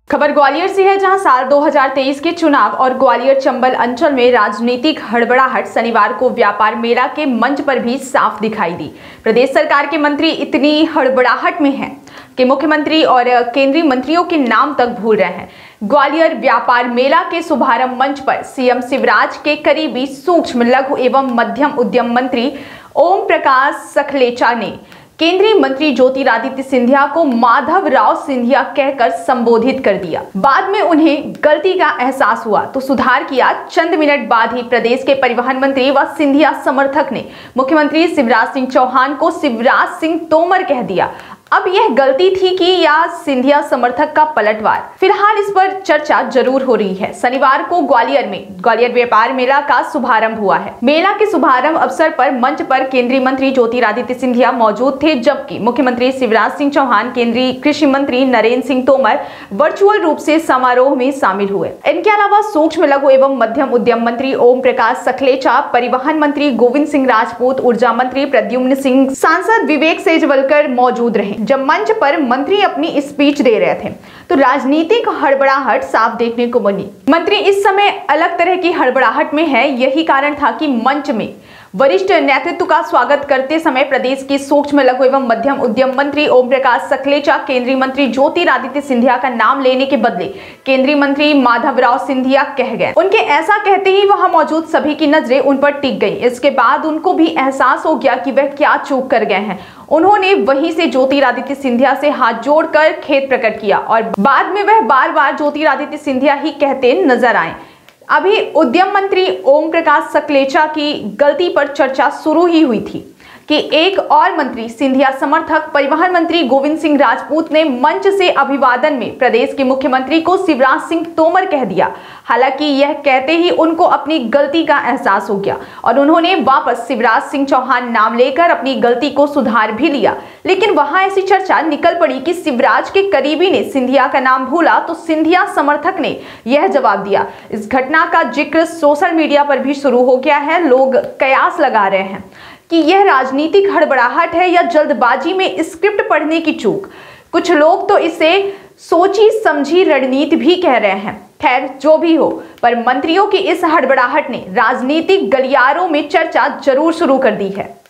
खबर ग्वालियर से है, जहां साल 2023 के चुनाव और ग्वालियर चंबल अंचल में राजनीतिक हड़बड़ाहट शनिवार को व्यापार मेला के मंच पर भी साफ दिखाई दी। प्रदेश सरकार के मंत्री इतनी हड़बड़ाहट में हैं कि मुख्यमंत्री और केंद्रीय मंत्रियों के नाम तक भूल रहे हैं। ग्वालियर व्यापार मेला के शुभारंभ मंच पर सीएम शिवराज के करीबी सूक्ष्म लघु एवं मध्यम उद्यम मंत्री ओम प्रकाश सखलेचा ने केंद्रीय मंत्री ज्योतिरादित्य सिंधिया को माधव राव सिंधिया कहकर संबोधित कर दिया। बाद में उन्हें गलती का एहसास हुआ तो सुधार किया। चंद मिनट बाद ही प्रदेश के परिवहन मंत्री व सिंधिया समर्थक ने मुख्यमंत्री शिवराज सिंह चौहान को शिवराज सिंह तोमर कह दिया। अब यह गलती थी कि या सिंधिया समर्थक का पलटवार, फिलहाल इस पर चर्चा जरूर हो रही है। शनिवार को ग्वालियर व्यापार मेला का शुभारंभ हुआ है। मेला के शुभारंभ अवसर पर मंच पर केंद्रीय मंत्री ज्योतिरादित्य सिंधिया मौजूद थे, जबकि मुख्यमंत्री शिवराज सिंह चौहान, केंद्रीय कृषि मंत्री नरेंद्र सिंह तोमर वर्चुअल रूप से समारोह में शामिल हुए। इनके अलावा सूक्ष्म लघु एवं मध्यम उद्यम मंत्री ओम प्रकाश सखलेचा, परिवहन मंत्री गोविंद सिंह राजपूत, ऊर्जा मंत्री प्रद्युम्न सिंह, सांसद विवेक सेजवलकर मौजूद रहे। जब मंच पर मंत्री अपनी स्पीच दे रहे थे तो राजनीतिक हड़बड़ाहट साफ देखने को मिली। मंत्री इस समय अलग तरह की हड़बड़ाहट में है। यही कारण था कि मंच में वरिष्ठ नेतृत्व का स्वागत करते समय प्रदेश के सूक्ष्म लघु एवं मध्यम उद्यम मंत्री ओम प्रकाश सखलेचा केंद्रीय मंत्री ज्योतिरादित्य सिंधिया का नाम लेने के बदले केंद्रीय मंत्री माधव राव सिंधिया कह गए। उनके ऐसा कहते ही वहां मौजूद सभी की नजरें उन पर टिक गई। इसके बाद उनको भी एहसास हो गया कि वह क्या चूक कर गए हैं। उन्होंने वहीं से ज्योतिरादित्य सिंधिया से हाथ जोड़कर खेद प्रकट किया और बाद में वह बार बार ज्योतिरादित्य सिंधिया ही कहते नजर आए। अभी उद्यम मंत्री ओम प्रकाश सखलेचा की गलती पर चर्चा शुरू ही हुई थी कि एक और मंत्री सिंधिया समर्थक परिवहन मंत्री गोविंद सिंह राजपूत ने मंच से अभिवादन में प्रदेश के मुख्यमंत्री को शिवराज सिंह तोमर कह दिया। हालांकि यह कहते ही उनको अपनी गलती का एहसास हो गया और उन्होंने वापस शिवराज सिंह चौहान नाम लेकर अपनी गलती को सुधार भी लिया। लेकिन वहां ऐसी चर्चा निकल पड़ी कि शिवराज के करीबी ने सिंधिया का नाम भूला तो सिंधिया समर्थक ने यह जवाब दिया। इस घटना का जिक्र सोशल मीडिया पर भी शुरू हो गया है। लोग कयास लगा रहे हैं कि यह राजनीतिक हड़बड़ाहट है या जल्दबाजी में स्क्रिप्ट पढ़ने की चूक। कुछ लोग तो इसे सोची समझी रणनीति भी कह रहे हैं। खैर जो भी हो, पर मंत्रियों की इस हड़बड़ाहट ने राजनीतिक गलियारों में चर्चा जरूर शुरू कर दी है।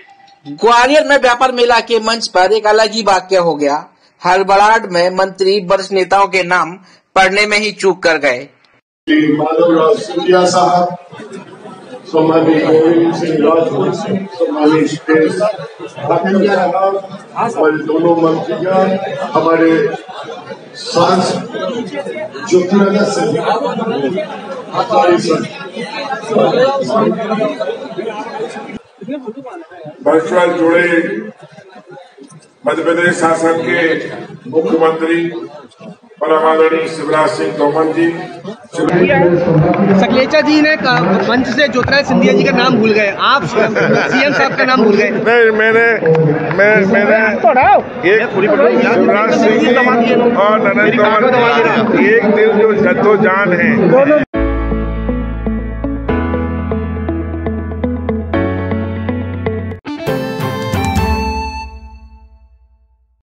ग्वालियर में व्यापार मेला के मंच पर एक अलग ही वाक्य हो गया। हड़बड़ाहट में मंत्री वरिष्ठ नेताओं के नाम पढ़ने में ही चूक कर गए। माधव राव सिंधिया साहब, सम्मानित गोविंद सिंह राजपूत, सम्मानित और दोनों मंत्रियों, हमारे सांसद ज्योतिरादित्य सिंधिया, वर्चुअल जुड़े मध्य प्रदेश शासन के मुख्यमंत्री आदरणीय शिवराज सिंह तोमर जी। सखलेचा जी ने मंच से ज्योतिरादित्य सिंधिया जी का नाम भूल गए, आप सीएम साहब का नाम भूल गए। नहीं, मैंने एक शिवराज सिंह और नरेंद्र तोमर एक दिल जो जद्दोजान है।